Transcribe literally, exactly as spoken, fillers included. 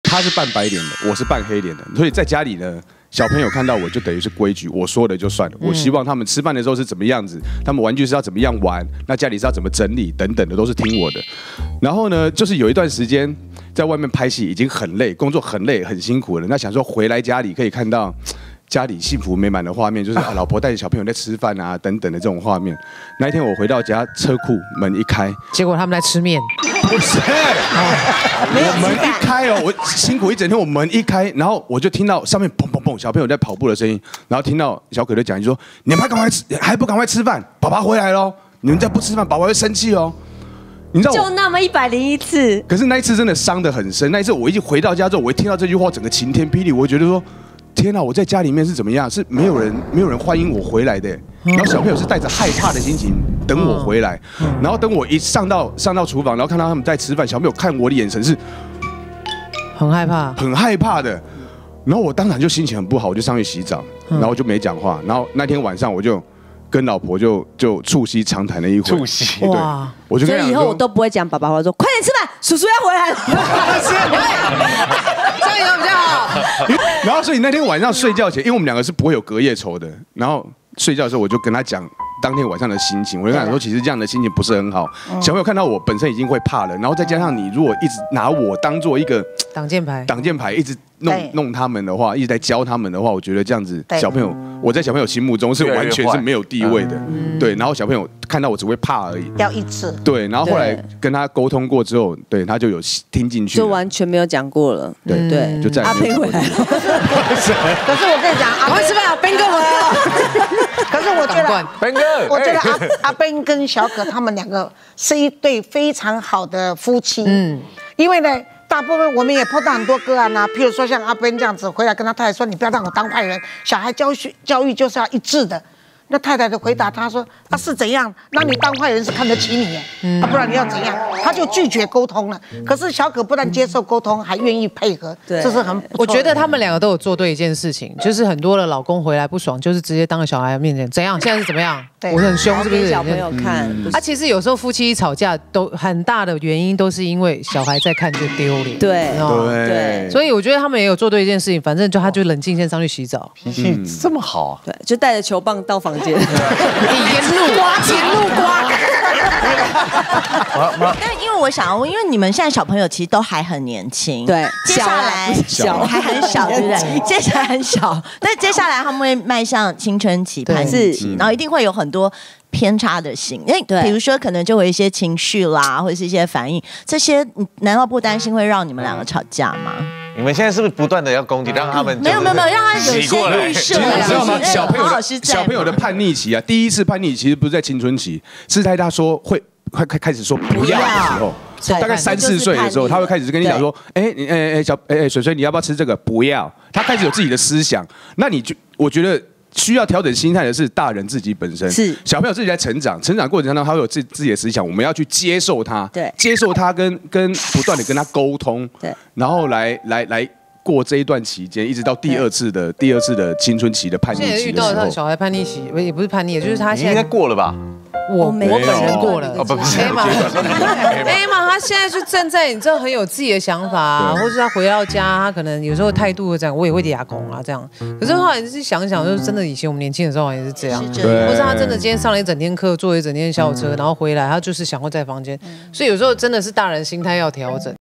他是扮白脸的，我是扮黑脸的，所以在家里呢。 小朋友看到我就等于是规矩，我说的就算了。我希望他们吃饭的时候是怎么样子，他们玩具是要怎么样玩，那家里是要怎么整理等等的，都是听我的。然后呢，就是有一段时间在外面拍戏，已经很累，工作很累很辛苦了。那想说回来家里可以看到家里幸福美满的画面，就是啊，老婆带着小朋友在吃饭啊等等的这种画面。那一天我回到家，车库门一开， 结果他们在吃面。 不是，我门一开哦，我辛苦一整天，我门一开，然后我就听到上面砰砰砰，小朋友在跑步的声音，然后听到小可就讲，就说你们还赶快吃，还不赶快吃饭，爸爸回来喽，你们再不吃饭，爸爸会生气哦。你知道就那么一百零一次， 可是那一次真的伤得很深。那一次我一回到家之后，我一听到这句话，整个晴天霹雳，我觉得说。 天哪！我在家里面是怎么样？是没有人没有人欢迎我回来的。然后小朋友是带着害怕的心情等我回来。然后等我一上到上到厨房，然后看到他们在吃饭，小朋友看我的眼神是很害怕， 很害怕的。然后我当场就心情很不好，我就上去洗澡，然后就没讲话。然后那天晚上我就跟老婆就就促膝长谈了一回。 促膝， 对，我就所以以后我都不会讲爸爸话，说快点吃饭，叔叔要回来了。 这样比较好。 然后，所以那天晚上睡觉前，因为我们两个是不会有隔夜仇的，然后睡觉的时候我就跟他讲当天晚上的心情，我就跟他说，其实这样的心情不是很好。小朋友看到我本身已经会怕了，然后再加上你如果一直拿我当做一个挡箭牌， 挡箭牌一直弄弄他们的话，一直在教他们的话，我觉得这样子小朋友，我在小朋友心目中是完全是没有地位的，对。然后小朋友看到我只会怕而已， 要一次。 对，然后后来跟他沟通过之后，对他就有听进去， 就完全没有讲过了。 对对， 就再阿斌回来了。 可是我跟你讲， 赶快吃饭，斌哥回来了。 可是我觉得， 斌哥， 我觉得阿阿斌跟小可他们两个是一对非常好的夫妻。嗯，因为呢。 大部分我们也碰到很多个案啊，譬如说像阿斌这样子回来跟他太太说：“你不要让我当坏人，小孩教育教育就是要一致的。”那太太的回答他说：“啊是怎样？那你当坏人是看得起你，嗯、啊不然你要怎样？”他就拒绝沟通了。可是小可不但接受沟通，还愿意配合，这是很。 我觉得他们两个都有做对一件事情，就是很多的老公回来不爽，就是直接当着小孩面前怎样，现在是怎么样？我很凶，是不是？ 小朋友看。 啊，其实有时候夫妻吵架都很大的原因都是因为小孩在看就丢脸。 对对。 所以我觉得他们也有做对一件事情，反正就他就冷静先上去洗澡， 脾气这么好。 对，就带着球棒到房。沿路刮，沿路刮。 但因为我想要问，因为你们现在小朋友其实都还很年轻， 对， 接下来小还很小，对不对？接下来很小，但接下来他们会迈向青春期、叛逆期，然后一定会有很多偏差的性，因为比如说可能就会有一些情绪啦，或者是一些反应，这些难道不担心会让你们两个吵架吗？ 你们现在是不是不断的要攻击，让他们没有没有没有，让他有一些预设。 你知道吗？小朋友的小朋友的叛逆期啊，第一次叛逆其实不是在青春期，是在他说会快开开始说不要的时候，大概三四岁的时候，他会开始跟你讲说，哎你哎哎小哎哎水水你要不要吃这个？不要，他开始有自己的思想。那你就我觉得。需要调整心态的是大人自己本身， 是小朋友自己在成长，成长过程当中他会有自自己的思想，我们要去接受他， 对， 接受他跟跟不断的跟他沟通， 对， 然后来来来过这一段期间，一直到第二次的第二次的青春期的叛逆期的时候， 现在遇到他小孩叛逆期，也不是叛逆，就是他现在应该过了吧。 我我本人过了， 哦不不是 ，A 嘛 ，A 嘛，他现在就站在你知道很有自己的想法啊，或是他回到家，他可能有时候态度这样，我也会哑孔啊这样。可是后来是想想，就是真的以前我们年轻的时候也是这样，或是他真的今天上了一整天课，坐一整天校车，然后回来他就是想要在房间，所以有时候真的是大人心态要调整。